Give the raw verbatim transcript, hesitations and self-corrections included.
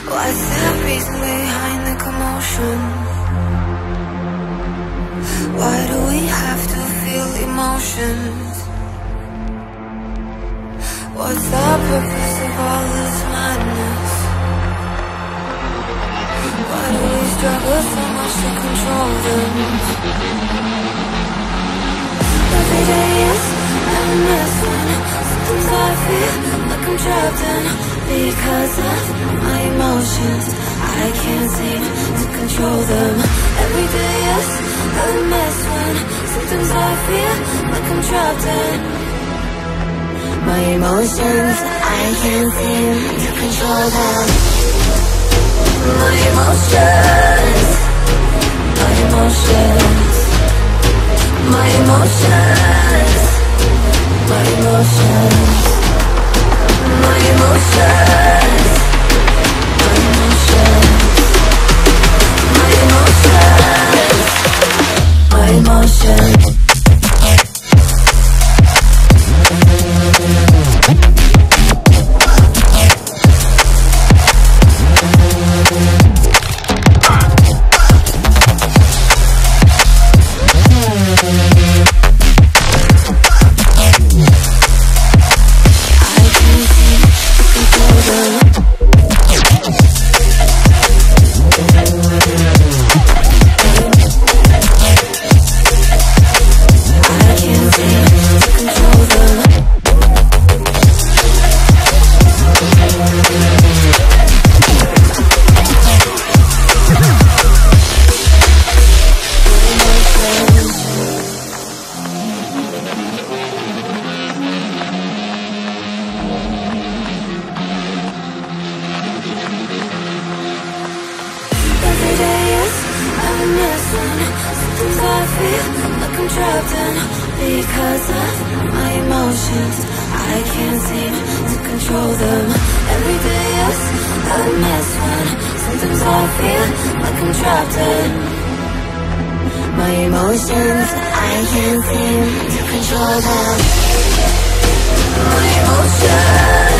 What's the reason behind the commotion? Why do we have to feel emotions? What's the purpose of all this madness? Why do we struggle so much to control them? Every day is a mess when sometimes I feel like I'm trapped in. Because of my emotions, I can't seem to control them. Every day is a mess when sometimes I feel like I'm trapped in. My emotions, I can't seem to control them. My emotions, my emotions, my emotions, my emotions, my emotions, my emotions, my emotions, my emotions. My emotions, I can't seem to control them. My emotions.